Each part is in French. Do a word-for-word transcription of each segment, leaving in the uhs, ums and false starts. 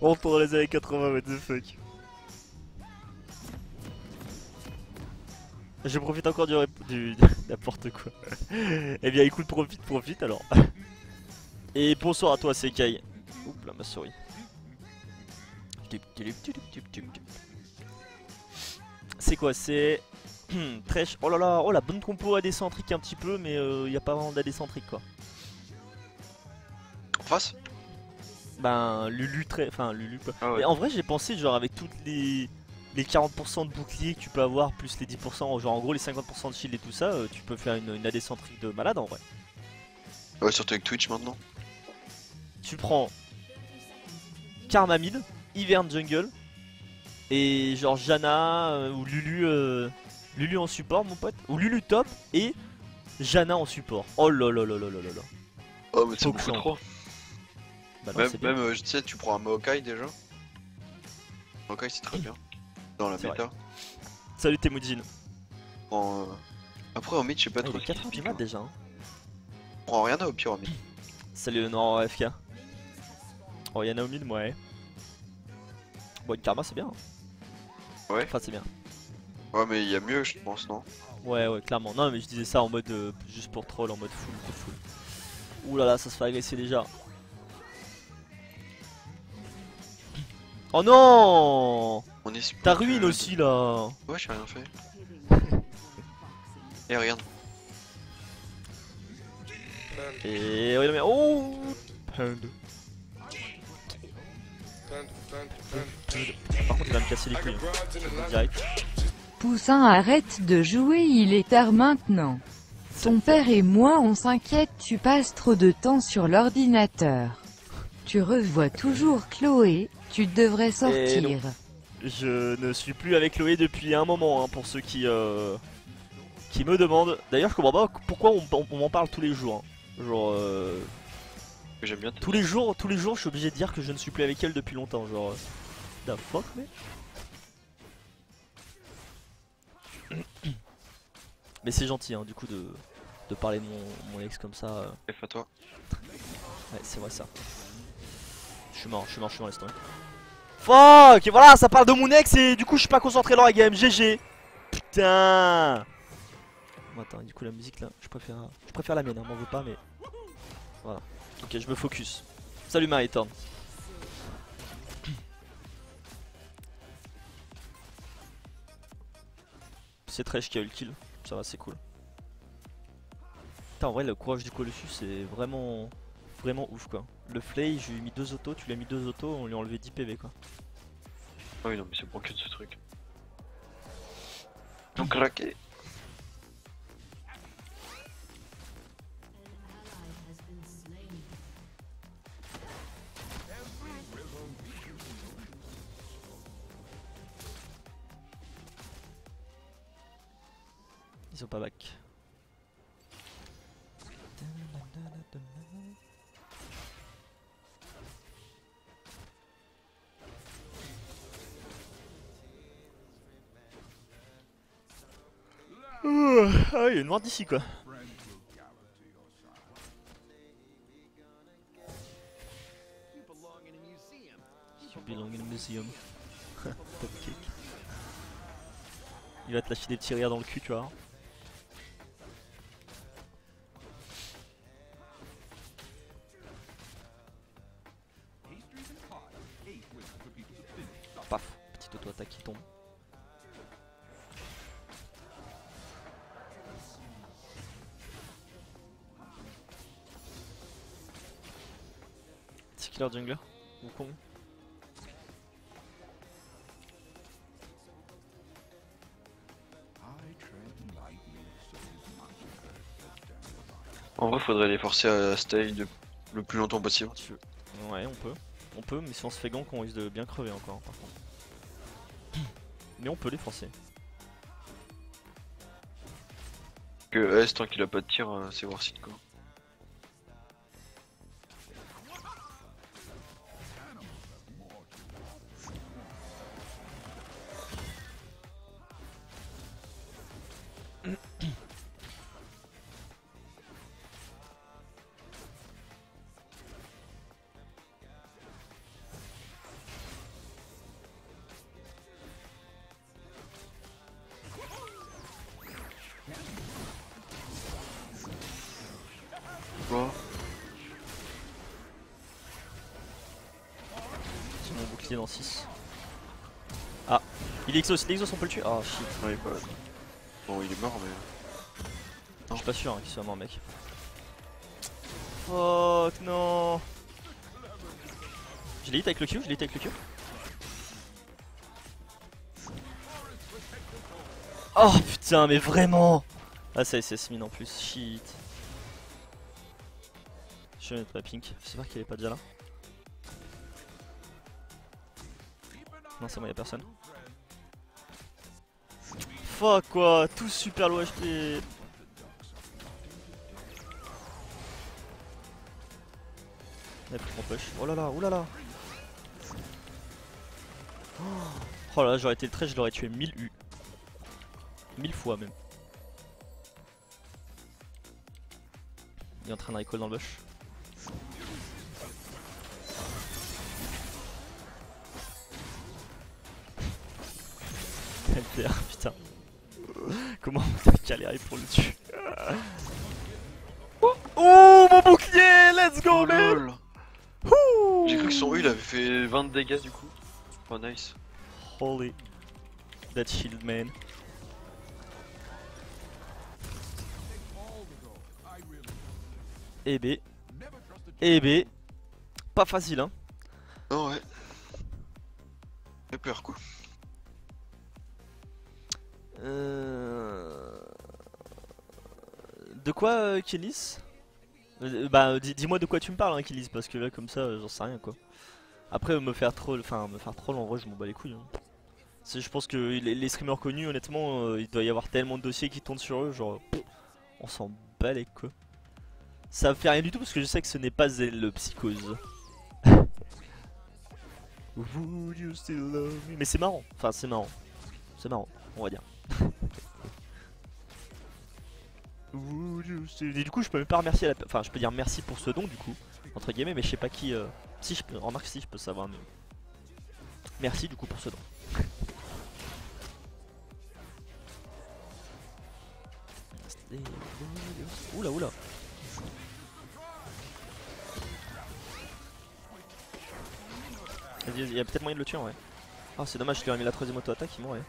On retourne dans les années quatre-vingts, what the fuck. Je profite encore du, du n'importe quoi. Eh bien écoute, profite, profite alors. Et bonsoir à toi Sekai. Oups là ma souris. C'est quoi? C'est Trèche. Oh là là, oh la bonne compo A D centrique un petit peu, mais il euh, n'y a pas vraiment d'A D centrique quoi. En face? Ben Lulu très. Enfin Lulu quoi. Ah ouais. Mais en vrai j'ai pensé genre avec toutes les. Les quarante pour cent de bouclier que tu peux avoir, plus les dix pour cent, genre en gros les cinquante pour cent de shield et tout ça, euh, tu peux faire une, une A D centrique de malade en vrai. Ouais, surtout avec Twitch maintenant. Tu prends Karma mid, Ivern jungle, et genre Janna euh, ou Lulu, euh, Lulu en support mon pote, ou Lulu top, et Janna en support. Oh là là là là là là là. Oh mais c'est Faut que beaucoup j'en- trop. Bah non, Même, c'est bien. même euh, tu sais, tu prends un Maokai déjà. Maokai c'est très bien. Dans la C'est méta. Salut Temujin. En, euh, Après en mid je sais pas Ah, il trop est ce qui quatre heures se du pique, mat hein. déjà. Hein. On prend rien au pire en mid. Salut le Nord F K. Oh y'a Naomi, ouais. Bon, Karma c'est bien. Hein. Ouais. Enfin, c'est bien. Ouais mais il y a mieux je pense, non? Ouais, ouais, clairement. Non, mais je disais ça en mode euh, juste pour troll, en mode full, de full. Ouh là là, ça se fait agresser déjà. Oh non! On est Ta ruine aussi là! Ouais, j'ai rien fait. Et regarde. Et ouais, mais oh! Pund. Par contre, il va me casser les couilles. Hein. Direct. Poussin, arrête de jouer, il est tard maintenant. Ton père et moi on s'inquiète, tu passes trop de temps sur l'ordinateur. Tu revois toujours Chloé, tu devrais sortir. Je ne suis plus avec Chloé depuis un moment, hein, pour ceux qui, euh, qui me demandent. D'ailleurs, je comprends pas pourquoi on, on, on m'en parle tous les jours. Hein. Genre, euh, J'aime bien. tous les jours, tous les jours, je suis obligé de dire que je ne suis plus avec elle depuis longtemps. Genre, the fuck, mais. Mais c'est gentil, hein, du coup, de, de parler de mon, mon ex comme ça. Euh... F à toi. Ouais, c'est vrai ça. Je suis mort, je suis mort, je suis mort, laisse tomber. Fuck! Et voilà, ça parle de mon ex et du coup, je suis pas concentré dans la game. G G. Putain. Bon, attends, du coup, la musique là, je préfère, je préfère la mienne, hein, m'en veux pas, mais. Voilà. Ok, je me focus. Salut, Marie-Torn. C'est Tresh qui a eu le kill. Ça va, c'est cool. Putain, en vrai, le courage du Colossus, c'est vraiment. Vraiment ouf quoi. Le Flay, je lui ai mis deux autos, tu lui as mis deux autos, on lui a enlevé dix P V quoi. Ah oui, non, mais c'est broken ce truc. Donc craqué. Ils sont pas back. Ah oui, il y a une mort d'ici quoi. You belong in a museum. Top kick. Il va te lâcher des petits rires dans le cul, tu vois. Paf, petite auto-attaque qui tombe. C'est qui leur jungler? Wukong. En vrai, faudrait les forcer à stay de... le plus longtemps possible. Ouais, on peut. On peut, mais si on se fait gank, on risque de bien crever encore, par contre. Mais on peut les forcer. Que S, tant qu'il a pas de tir, euh, c'est worth it quoi. il est dans six. Ah, il est exhaust, il est exhaust, on peut le tuer. Oh shit. Ouais, bah. Bon, il est mort, mais. Je suis pas sûr hein, qu'il soit mort, mec. Fuck, non. Je l'ai hit avec le Q, je l'ai hit avec le Q. Oh putain, mais vraiment. Ah, ça c'est mine en plus, shit. Je vais mettre ma pink, j'espère qu'il est pas déjà là. Non, c'est bon, y'a personne. Fuck quoi, tout super low H P. On push. Oh là là, oh là là. Oh là là, j'aurais été le trait, je l'aurais tué mille U. mille fois même. Il est en train de recall dans le bush. L T R, putain. Comment t'as galéré pour le tuer? Oh mon bouclier, let's go Oh, man. lol. J'ai cru que son U il avait fait vingt de dégâts du coup. Oh nice. Holy. That shield man. Et B. Et B. Pas facile hein. Oh ouais. J'ai peur quoi. Euh... De quoi euh, Killis euh, Bah dis-moi de quoi tu me parles hein, Killis, parce que là comme ça euh, j'en sais rien quoi. Après me faire troll, enfin me faire troll en vrai je m'en bats les couilles hein. Je pense que les, les streamers connus honnêtement euh, il doit y avoir tellement de dossiers qui tournent sur eux genre pff, on s'en bat les couilles. Ça me fait rien du tout parce que je sais que ce n'est pas le psychose. Would you still love me? Mais c'est marrant, enfin c'est marrant. C'est marrant, on va dire. Et du coup je peux même pas remercier la... Enfin je peux dire merci pour ce don du coup entre guillemets, mais je sais pas qui euh... si je peux... Remarque si je peux savoir mais... Merci du coup pour ce don. Oula oula. Il y a peut-être moyen de le tuer en vrai. Ah c'est dommage, je lui ai mis la troisième auto-attaque, il mourrait.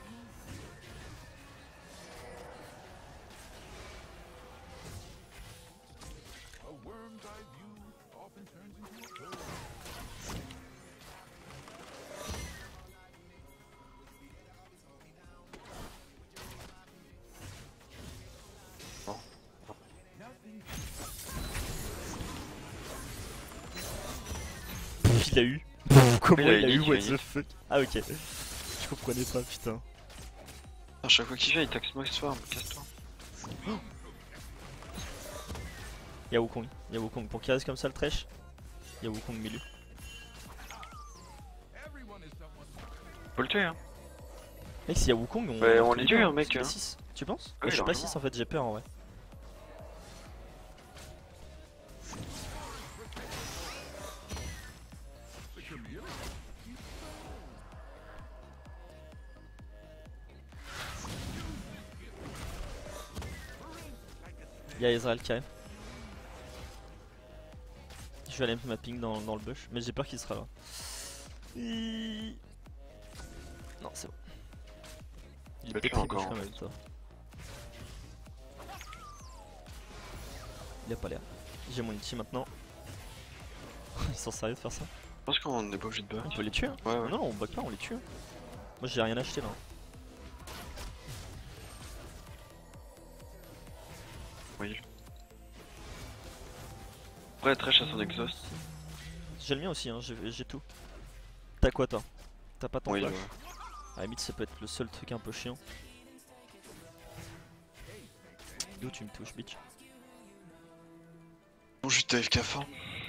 Il a eu. Comment il a, il a eu, what the fuck? Ah ok. Je comprenais pas putain. À chaque fois qu'il vient il taxe moi ce soir, casse-toi. Y'a Wukong, y'a Wukong. Pour qu'il reste comme ça le trash, y'a Wukong milieu. Faut le tuer hein. Mec s'il y a Wukong on... Ouais, on les tue hein mec hein. six. Tu penses? Oui, je suis pas six en fait, j'ai peur en vrai. Y'a Ezreal qui arrive. Je vais aller mettre ma ping dans, dans le bush, mais j'ai peur qu'il sera là. Et... Non, c'est bon. Il est peut-être encore quand même toi. Il a pas l'air. J'ai mon ulti maintenant. Ils sont sérieux de faire ça? Je pense qu'on n'est pas obligé de bug. On peut les tuer hein. Ouais, ouais. Non, non, on bug pas, on les tue. Moi j'ai rien acheté là. Oui. Après, Thresh a son exhaust. J'ai le mien aussi, hein, j'ai tout. T'as quoi toi? T'as pas ton oui, flash? ouais. À la limite, ça peut être le seul truc un peu chiant. D'où tu me touches, bitch? Bon, j'étais A F K fin.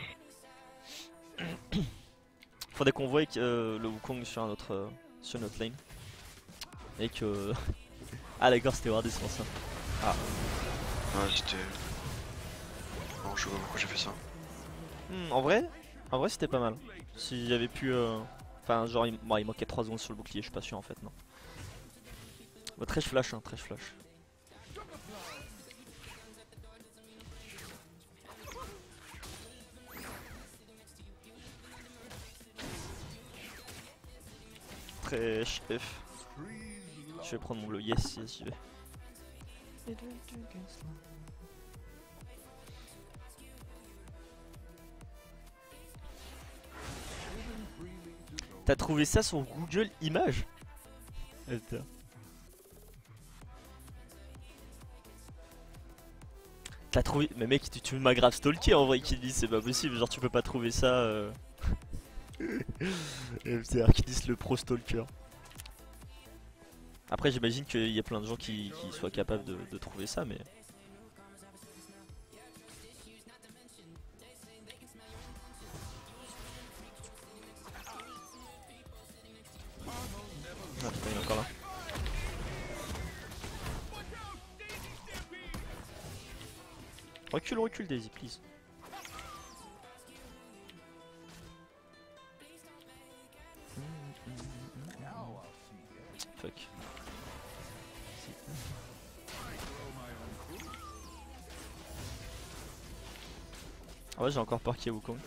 Faudrait qu'on voie euh, le Wukong sur, un autre, euh, sur notre lane. Et que. Ah, d'accord, c'était Wardé, c'est pour ça. Ah. Ouais, c'était. Non, je vois pourquoi j'ai fait ça. Hmm, en vrai, en vrai, c'était pas mal. Si j'avais pu. Euh... Enfin, genre, il... Bon, il manquait trois secondes sur le bouclier, je suis pas sûr en fait, non. Bah, Thresh flash, hein, Thresh flash. fraîche. F. Je vais prendre mon bleu. Yes, yes, j'y vais. T'as trouvé ça sur Google Images? Attends. T'as trouvé... Mais mec, tu, tu m'as grave stalké en vrai, qui dit c'est pas possible, genre tu peux pas trouver ça... Euh... C'est Archidis le pro stalker. Après j'imagine qu'il y a plein de gens qui, qui soient capables de, de trouver ça, mais... Ah putain, il est encore là. Recule, recule Daisy, please. Fuck. Ah ouais, j'ai encore peur qu'il y ait Wukong.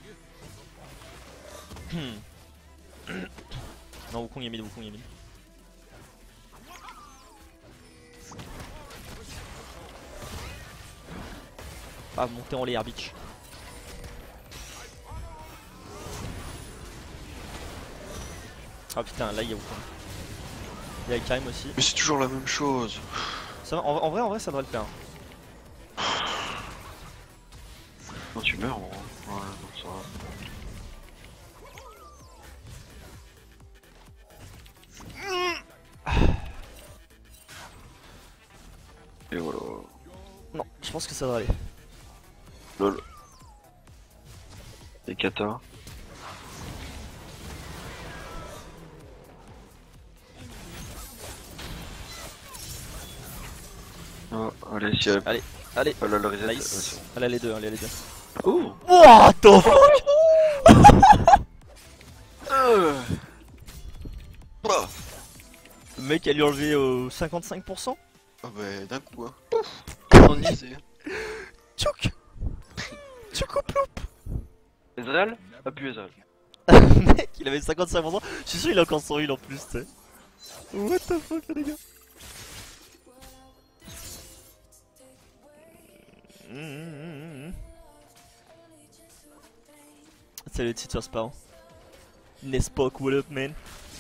Non, Wukong, il y a mid, Wukong, il y a mid. Ah, monter en l'air, bitch. Ah putain, là il y a Wukong. Il y a Karim aussi. Mais c'est toujours la même chose. Ça va, en, en vrai, en vrai, ça devrait le faire. Non, tu meurs, en vrai. Ouais, non, ça va. Et voilà. Non, je pense que ça devrait aller. Lol. Et kata. Oh, allez, si elle... Allez, allez. Elle a le reset. Nice. Ouais, Allez, les deux, allez, les deux. oh. What the fuck. euh. Oh. Le mec a lui enlevé euh, cinquante-cinq pour cent. Ah bah d'un coup hein. On y c'est... Tchouk. Tchoukouplou. Ezreal. Appuie Ezreal. Mec, il avait cinquante-cinq pour cent. Je suis sûr il a encore son heal en plus, tu sais. What the fuck, les gars. Mmh, mmh, mmh. Salut Teacher Sparrow. Nespoc, what up man?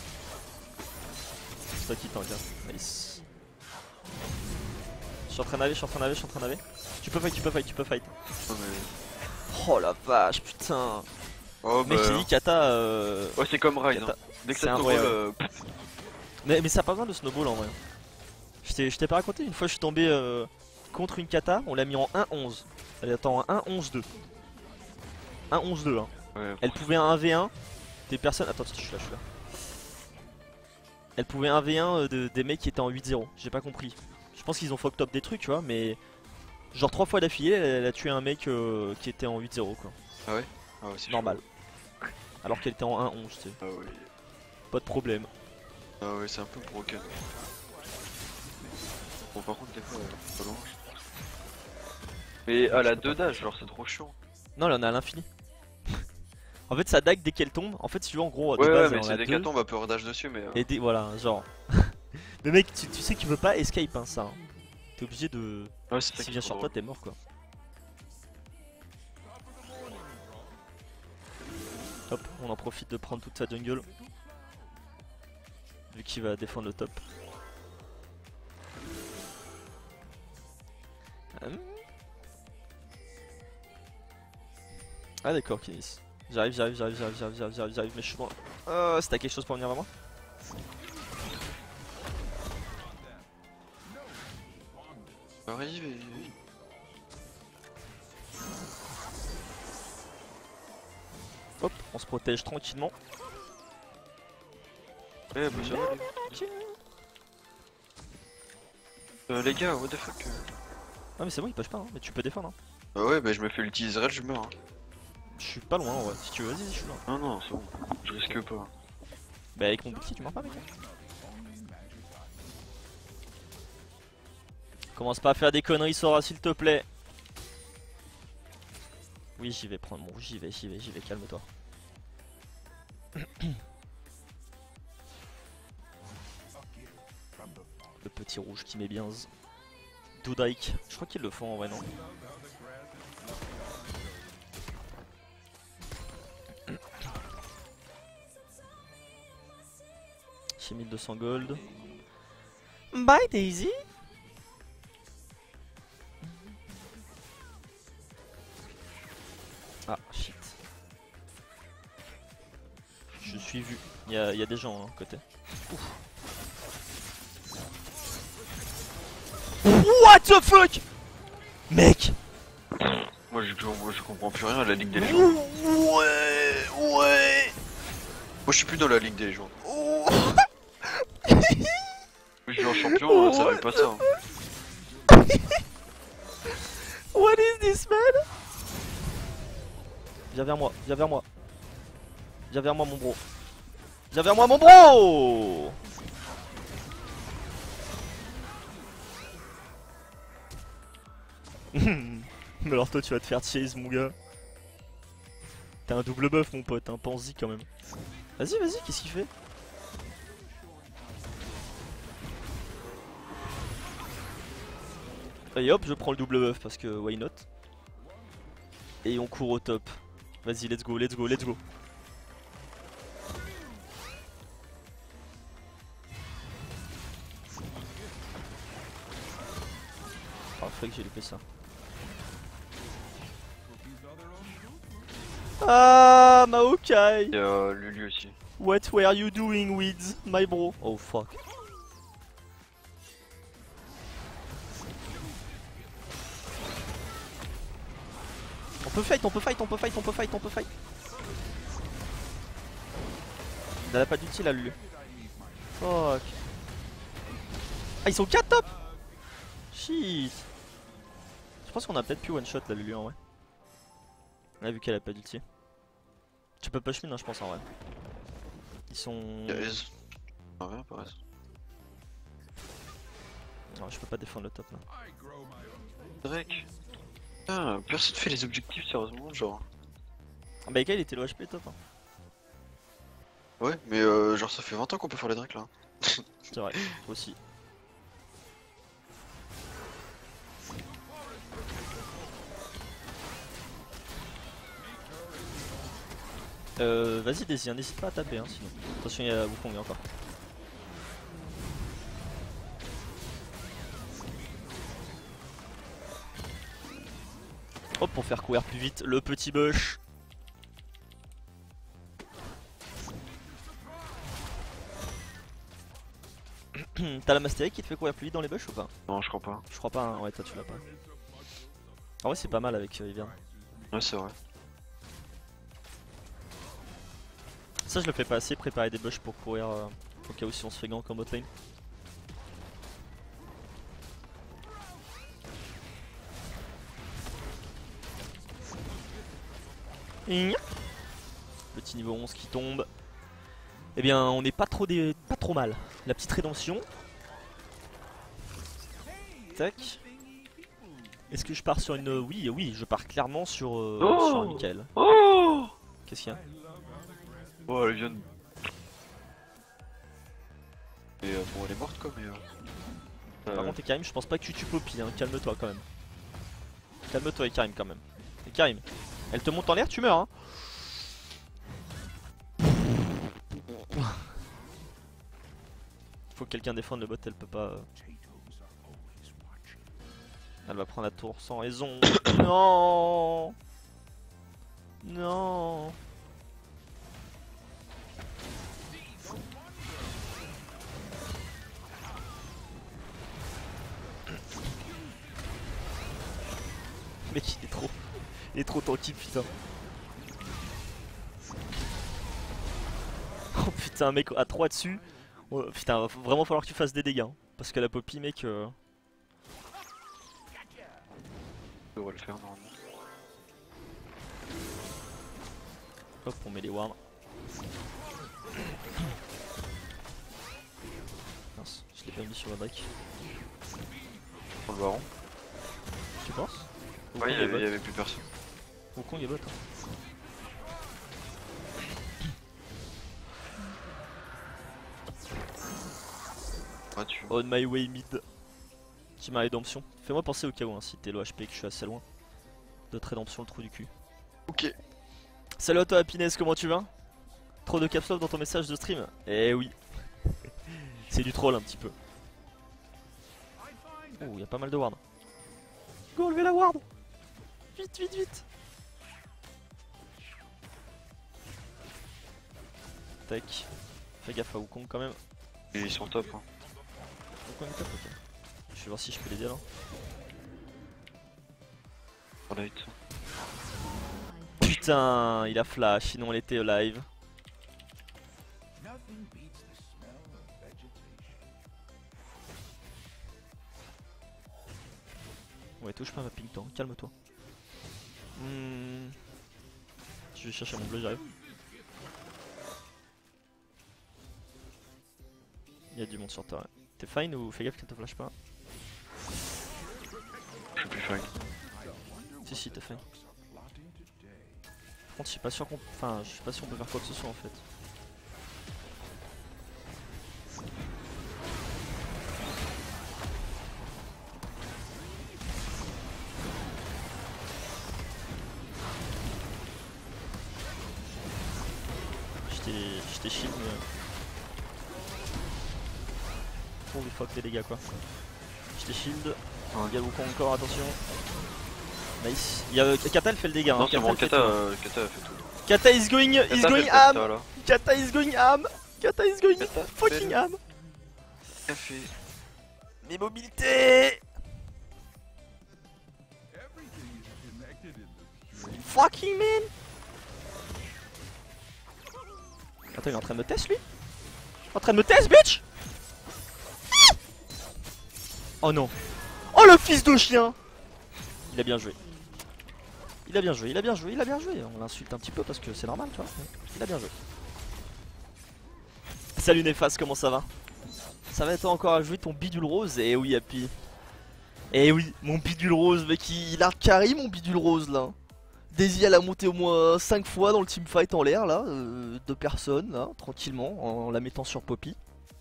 C'est toi qui tank, hein. Nice. Je suis en train d'aller, je suis en train d'aller, je suis en train d'aller. Tu peux fight, tu peux fight, tu peux fight. Oh, mais... Oh la vache, putain. oh Mec, bah... j'ai dit Kata. Euh... Ouais, c'est comme Ride. Kata... Hein. Dès que c'est ça un snowball, vrai, euh... mais, mais ça a pas besoin de snowball en vrai. Je t'ai pas raconté, une fois je suis tombé euh, contre une Kata, on l'a mis en un onze. Elle est en un onze deux. un onze deux hein. ouais, Elle pouvait un v un des personnes... Attends, je suis là, je suis là. Elle pouvait un v un euh, de, des mecs qui étaient en huit zéro, j'ai pas compris. Je pense qu'ils ont fucked up des trucs, tu vois, mais... Genre trois fois d'affilée, elle, elle a tué un mec euh, qui était en huit zéro quoi. ah ouais, ah ouais, c'est normal. Alors qu'elle était en un onze, tu sais. Ah ouais. Pas de problème. Ah ouais, c'est un peu broken. Bon, par contre, des fois, euh, pas loin. Mais à la deux dash, genre, c'est trop chiant. Non, là on est à l'infini. En fait, ça dague dès qu'elle tombe. En fait, si tu veux, en gros, de Ouais, base, ouais, mais on c'est a dès deux. qu'elle tombe, elle peut redash dessus, mais. Euh... Et des... voilà, genre. Mais mec, tu, tu sais qu'il veut pas escape, hein, ça. Hein. T'es obligé de. Ouais, c'est ça si qui vient est trop sur toi, drôle. t'es mort quoi. Hop, on en profite de prendre toute sa jungle. Vu qu'il va défendre le top. Hum. Ah d'accord, Kinis. J'arrive, j'arrive, j'arrive, j'arrive, j'arrive, j'arrive, j'arrive, j'arrive, mais je suis loin. Euh, si t'as quelque chose pour venir vers moi. Arrive et... Hop, on se protège tranquillement. Ouais, bah ça va, les... Euh, les gars, what the fuck. Ah mais c'est bon, il push pas, hein, mais tu peux défendre. Hein. Bah ouais, bah je me fais l'ulti Israël, je meurs. Hein. Je suis pas loin en vrai, si tu veux, vas-y, je suis là. Non, non, c'est bon, je risque pas. Bah avec mon bouclier, tu meurs pas mec. Commence pas à faire des conneries, Sora, s'il te plaît. Oui, j'y vais prendre mon... J'y vais, j'y vais, j'y vais, calme-toi. petit rouge qui met bien. Dudike, je crois qu'ils le font en vrai, non? J'ai mille deux cents gold. Bye Daisy. Ah shit. Je suis vu. Il y a, y a des gens hein, côté. Ouf. What the fuck? Mec. Moi je, moi je comprends plus rien à la Ligue des légendes. Ouais, ouais. Moi je suis plus dans la Ligue des légendes. Oh. Je suis en champion, oh, ça arrive pas ça. Hein. What is this man? Viens vers moi, viens vers moi. Viens vers moi mon bro. Viens vers moi mon bro. Mais alors toi tu vas te faire chase mon gars. T'as un double buff mon pote, un pense-y quand même. Vas-y vas-y, qu'est-ce qu'il fait? Et hop je prends le double buff parce que why not. Et on court au top. Vas-y let's go, let's go, let's go. Parfait que j'ai loupé ça. Ah, Maokai! Il y a Lulu aussi. What were you doing with my bro? Oh fuck. On peut fight, on peut fight, on peut fight, on peut fight, on peut fight. Elle a pas d'ulti là, Lulu. Fuck. Ah, ils sont quatre top! Shit. Je pense qu'on a peut-être pu one shot la Lulu en vrai. On a vu qu'elle a pas d'ulti. Tu peux push mid, hein, je pense en vrai. Ils sont. Yes. Ah ouais, pareil. Non, je peux pas défendre le top là. Drake. Ah, personne fait les objectifs sérieusement, genre. Ah, bah, il était le H P top. Hein. Ouais, mais euh, genre ça fait vingt ans qu'on peut faire les Drake là. C'est vrai, aussi. Euh, vas-y Daisy, hein, n'hésite pas à taper hein, sinon. Attention, il y a Wukong encore. Hop, pour faire courir plus vite, le petit bush. T'as la Mastery qui te fait courir plus vite dans les bush ou pas? Non, je crois pas. Je crois pas, hein. Ouais, toi tu l'as pas. Ah ouais, c'est pas mal avec euh, Ivern. Ouais, c'est vrai. Ça, je le fais pas assez, préparer des bush pour courir euh, au cas où si on se fait gank en bot lane. Petit niveau onze qui tombe. Eh bien, on n'est pas trop des... pas trop mal. La petite rédemption. Tac. Est-ce que je pars sur une... Oui, oui, je pars clairement sur, euh, oh sur un Michael. Oh Qu'est-ce qu'il y a? Oh, elle vient de... Et euh, bon, elle est morte quoi, mais... Euh... Par euh... contre, Ekarim, je pense pas que tu tues Poppy, hein. Calme-toi quand même. Calme-toi, Ekarim, quand même. Ekarim, elle te monte en l'air, tu meurs, hein. Faut que quelqu'un défende le bot, elle peut pas. Elle va prendre la tour sans raison. Non. Non. Mec, il est trop. Il est trop tranquille, putain. Oh putain, mec, à trois dessus. Oh, putain, va vraiment falloir que tu fasses des dégâts. Hein, parce que la Poppy, mec. Euh... On va le faire normalement. Hop, on met les wards. Mince, je l'ai pas mis sur la back. On le baron. Tu penses? Ouais, il y, avait, y avait plus personne. Wukong est bot. Hein. pas dessus. On my way mid. J'ai ma rédemption. Fais-moi penser au cas où hein, si t'es low H P que je suis assez loin. D'autres rédemption le trou du cul. Ok. Salut à toi Happiness, comment tu vas? Trop de caps lock dans ton message de stream? Eh oui. C'est du troll un petit peu. Oh, y'a pas mal de ward. Go, levez la ward! Vite, vite, vite! Tac. Fais gaffe à Wukong quand même. Et ils sont top. Hein. Wukong est top, ok. Je vais voir si je peux l'aider alors. Right. Putain, il a flash, sinon elle était live. Ouais, touche pas ma ping temps, calme-toi. Hmm. Je vais chercher mon bleu, j'arrive. Il y a du monde sur toi. Ouais. T'es fine ou fais gaffe qu'elle te flash pas? Je suis plus fine. Si, si, t'es fine. Par contre, je suis pas sûr qu'on. Enfin, je suis pas sûr qu'on peut faire quoi que ce soit en fait. J'étais shield mais... Oh il fuck les dégâts quoi. J'étais shield. Il y a Wukong encore, attention. Nice. Il y a Kata elle fait le dégât. Non hein. c'est bon, Kata, euh, Kata a fait tout. Kata is going, Kata is going fait ham. ça, là. Kata is going ham. Kata is going Kata fucking fait ham. Café. Mes mobilités. Fucking man. Attends, il est en train de me test lui? En train de me test, bitch! Oh non! Oh le fils de chien! Il a bien joué. Il a bien joué, il a bien joué, il a bien joué. On l'insulte un petit peu parce que c'est normal, tu vois. Il a bien joué. Salut Néfas, comment ça va? Ça va être encore à jouer ton bidule rose? Eh oui, Happy. Eh oui, mon bidule rose, mec, il a carry mon bidule rose là. Daisy elle a monté au moins cinq fois dans le teamfight en l'air là, euh, deux personnes là, tranquillement, en la mettant sur Poppy.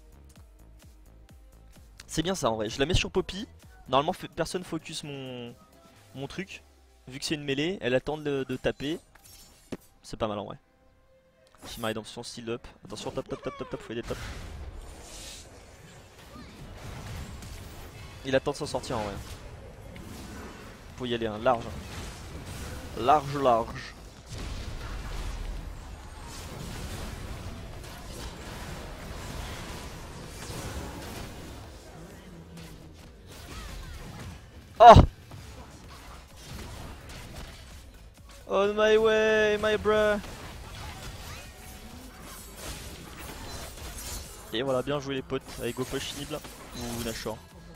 C'est bien ça en vrai, je la mets sur Poppy, normalement personne focus mon, mon truc, vu que c'est une mêlée, elle attend de, de taper, c'est pas mal en vrai. Shima rédemption, style up, attention top top top top top, faut aider top. Il attend de s'en sortir en vrai. Faut y aller hein, large. Large, large. Oh! On my way, my bruh. Et voilà, bien joué les potes avec Goposh Nib là. Ou Nashor.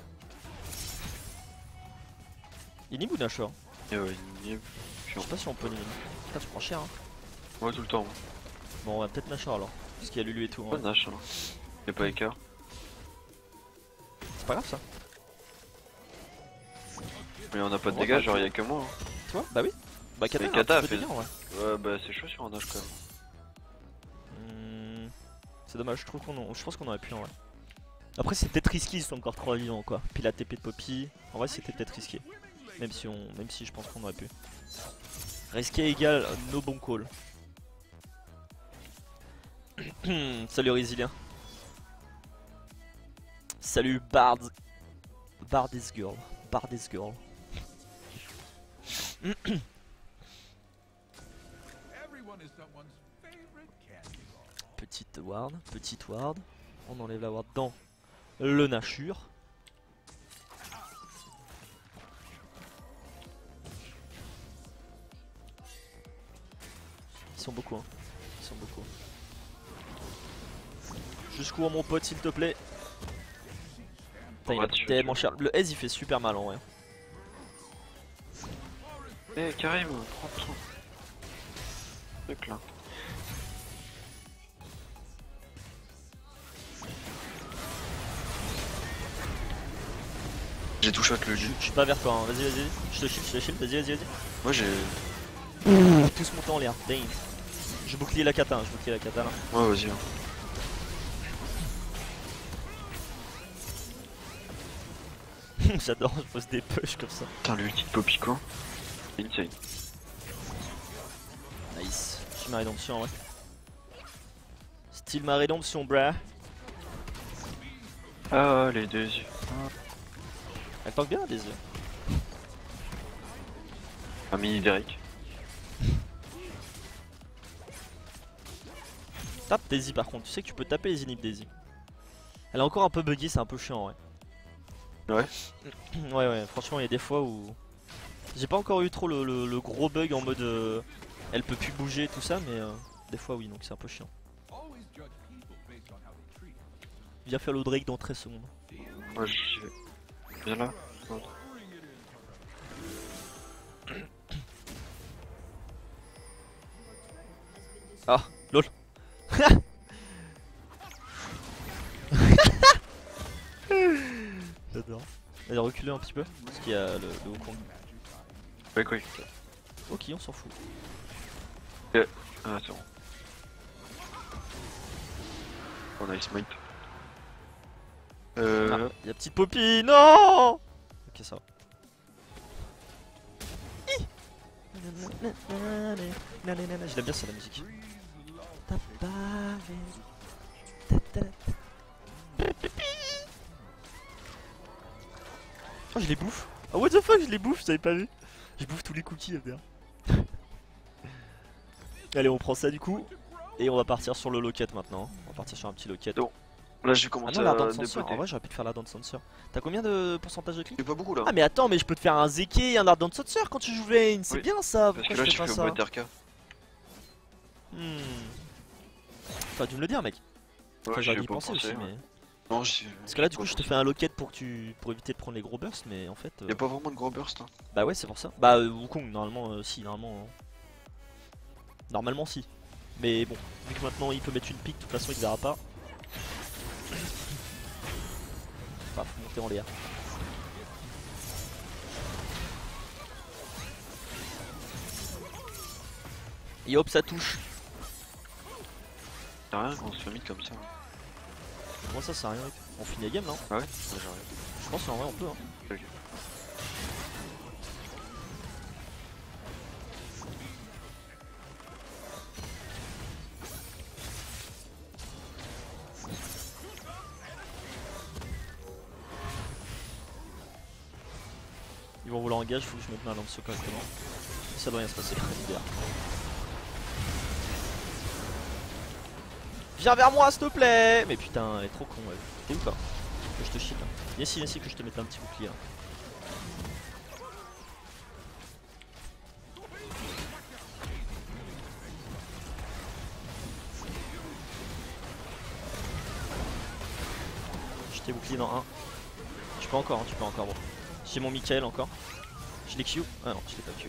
Il nib ou Nashor? Et ouais, il Je sais pas si on peut nib. Putain, tu prends cher hein. Ouais, tout le temps. Bon, on va peut-être Nashor alors. Parce qu'il y a Lulu et tout. Pas Hein. Nash, hein. Y'a pas écart. C'est pas grave ça. Mais on a pas de Ouais, dégâts, bah, genre tu- y'a que moi. Hein. Tu vois? Bah oui. Bah Kata, Mais a un Kata petit a peu fait- de dégâts, ouais. Ouais, bah c'est chaud sur un Nash quand même. Hmm, c'est dommage, je trouve qu'on en- je pense qu'on aurait pu en vrai. Après c'est peut-être risqué, ils sont encore trois vivants quoi. Puis la T P de Poppy, en vrai c'était peut-être risqué. Même si on, même si je pense qu'on aurait pu. Risqué égale no bon call. Salut Résilien. Salut Bard. Bard's girl. Bard's girl. Petite ward, petite ward. On enlève la ward dans le Nashur. Ils sont beaucoup, hein. Ils sont beaucoup. Jusqu'où mon pote, s'il te plaît. Putain, il Ouais, a tu- tellement cher. Le S il fait super mal en vrai. Eh Karim, prends ton truc là. J'ai tout shot le Je jus. je suis pas vers toi, hein. Vas-y, vas-y. Je te shield, je te shield. Vas-y, vas-y, vas-y. Moi j'ai. Tous montés en l'air. Dang. Je bouclier la kata, hein. Je bouclier la kata là. Ouais, vas-y. Hein. J'adore, je pose des push comme ça. Putain, l'ulti de Poppy quoi. Insane. Nice. J'ai ma rédemption, ouais. Style ma rédemption, brah. Ah, les deux yeux. Elle tank bien, des yeux. Un mini Derek. Tape Daisy par contre, tu sais que tu peux taper les inhibs Daisy. Elle est encore un peu buggy, c'est un peu chiant, ouais. Ouais. Ouais, ouais, franchement, il y a des fois où. J'ai pas encore eu trop le, le- le gros bug en mode. Euh, elle peut plus bouger, tout ça, mais euh, des fois, oui, donc c'est un peu chiant. Viens faire le Drake dans treize secondes. Moi j'y vais. Viens là. Ah, lol. J'adore. Allez, reculer un petit peu, parce qu'il y a le, le Wukong. Ouais, quoi. Ok, on s'en fout. Ah, c'est bon. On a smite. Euh. Ah, y'a petite Poppy, non. Ok, ça va. Je l'aime bien ça la musique. Oh, je les bouffe. Oh, what the fuck, je les bouffe, je t'avais pas vu. Je bouffe tous les cookies, F D R. Allez, on prend ça du coup. Et on va partir sur le locket maintenant. On va partir sur un petit locket. Donc, là j'ai Ah commencé non, la à dance sensor. dépoter. En vrai, j'aurais pu te faire la dance sensor. T'as combien de pourcentage de clic? C'est pas beaucoup là. Ah, mais attends, mais je peux te faire un Zeke et un Ardent Sensor quand tu joues Vayne. C'est Oui. bien ça. Parce Pourquoi que là je je fais fais pas au ça? boîte R K. Hmm. T'aurais dû me le dire, mec. Enfin, Ouais, j'aurais j'y dû ai pas penser aussi, pensé, ouais. mais. Non, j'y- Parce que là, du j'y ai coup, pas je te pensé. fais un locket pour que tu pour éviter de prendre les gros bursts, mais en fait. euh, Y'a pas vraiment de gros burst hein. Bah ouais, c'est pour ça. Bah euh, Wukong, normalement, euh, si, normalement. euh, Normalement, si. Mais bon, vu que maintenant il peut mettre une pique, de toute façon il verra pas. Bah, faut monter en l'air. Et hop, ça touche. Y'a rien qu'on se fait mid comme ça. Moi, ça sert à rien. Mec. On finit la game là. Hein. Ah ouais? Ouais, j'arrive. Je pense qu'en vrai, on peut. Hein. Ok. Ils vont vouloir engage, faut que je mette ma lance correctement. Ça doit rien se passer. Libère. Viens vers moi, s'il te plaît. Mais putain, elle est trop con. Elle. T'es où quoi? Que je te shield. Hein. Viens ici, viens ici, que je te mette un petit bouclier. Hein. Je t'ai bouclié dans un. Tu peux encore, hein, tu peux encore, bon. J'ai mon Michael encore. Je l'ai Q. Ah non, je l'ai pas Q.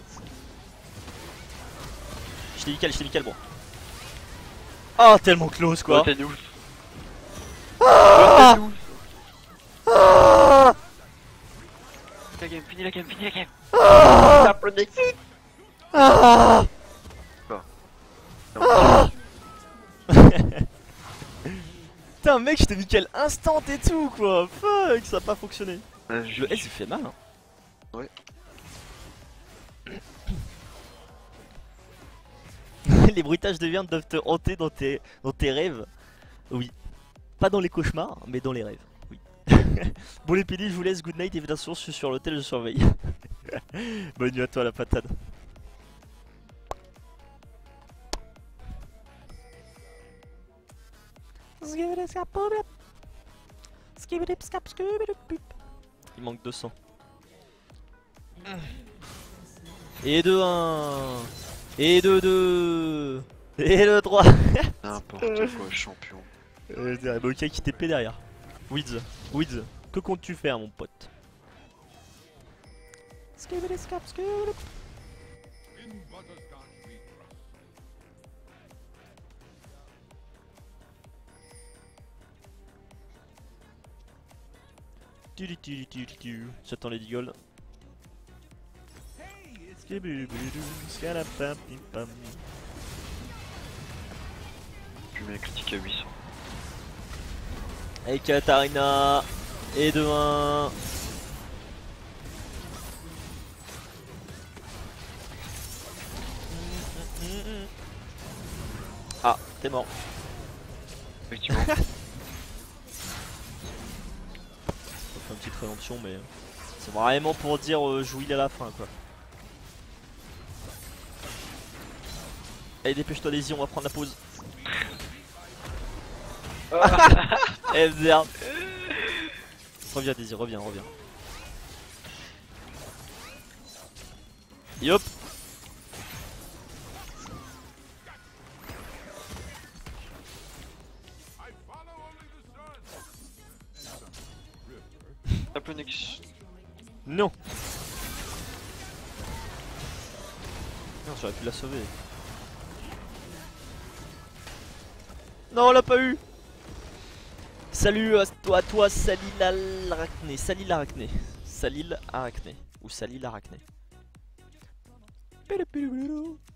Je l'ai Michael, je l'ai Michael, bon. Oh, tellement close quoi. Oh, t'es nous. Ah ah La game, fini la game, fini la game. ah ah ah Putain mec, je t'ai mis quel instant et tout quoi. Fuck, ça a pas fonctionné. Euh, je... Le S il fait mal hein. Ouais. Les bruitages de viande doivent te hanter dans tes, dans tes rêves. Oui. Pas dans les cauchemars, mais dans les rêves. Oui. Bon les P D, je vous laisse. Good night. Évidemment, je suis sur l'hôtel, je surveille. Bonne nuit à toi la patate. Il manque deux cents. Et deux un. Et deux deux. Et le trois. N'importe quoi, champion. Euh, c'est Mokai qui T P derrière. Wiz, Wiz, que comptes-tu faire mon pote? J'attends les Deagles. Je mets un critique à huit cents. Avec Katarina. Et deux un. Ah, t'es mort. Effectivement. On fait une petite prévention, mais c'est vraiment pour dire euh, jouis à la fin quoi. Allez, dépêche-toi, les y, on va prendre la pause. Eh merde. Reviens, Daisy, reviens, reviens. Yop. Tape le Nexus. Non. Non, j'aurais pu la sauver. Non, on l'a pas eu. Salut à toi, à toi, Salil Arachné, Salil Arachné, Salil Arachné, ou Salil Arachné.